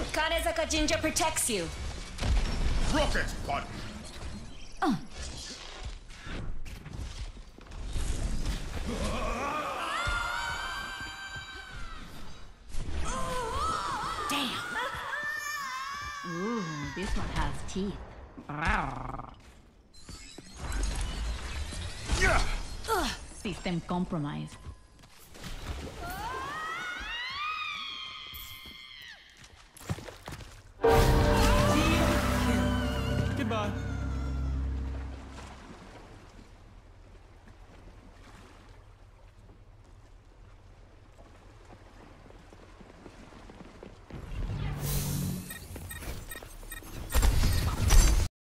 Kanezaka Jinja protects you. Rocket punch. Damn. Ooh, this one has teeth. Yeah. System compromised.